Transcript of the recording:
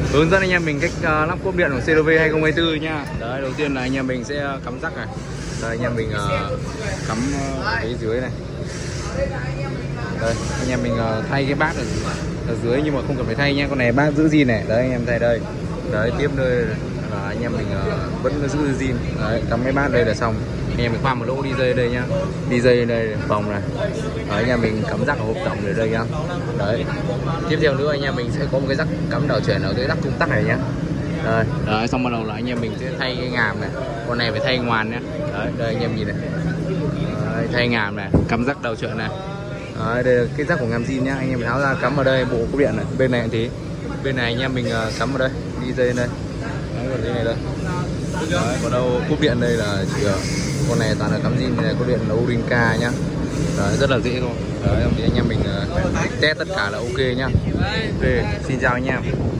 Hướng dẫn anh em mình cách lắp cốp điện của CRV 2024 nha. Đấy, đầu tiên là anh em mình sẽ cắm rắc này. Đây anh em mình cắm cái dưới này. Đây, anh em mình thay cái bát ở dưới nhưng mà không cần phải thay nha. Con này bát giữ zin này. Đấy anh em thay đây. Đấy, tiếp đây là anh em mình vẫn giữ zin. Đấy, cắm cái bát đây là xong. Anh em mình khoan một lỗ đi dây đây nhá. Đi dây đây vòng này. Đấy, anh em mình cắm rắc ở hộp tổng để đây nhá. Đấy. Tiếp theo nữa anh em mình sẽ có một cái rắc cắm đảo chuyển ở cái rắc công tắc này nhá. Đây, đấy, xong bắt đầu là anh em mình sẽ thay cái ngàm này. Con này phải thay ngoàn nhá. Đấy, đây anh em nhìn này. Đấy, thay ngàm này, cắm rắc đảo chuyển này. Đấy, đây là cái rắc của ngàm zin nhá. Anh em mình tháo ra cắm vào đây bộ cốp điện này. Bên này tí. Bên này anh em mình cắm vào đây, đi dây đây. Đấy, còn dây này đây. Đấy, còn đâu cốp điện đây là chỉ con này toàn là cắm zin này, cốp điện là Orinka nhá. Đấy, rất là dễ thôi. Đấy, thì anh em mình test tất cả là ok nhá. Ok, xin chào anh em.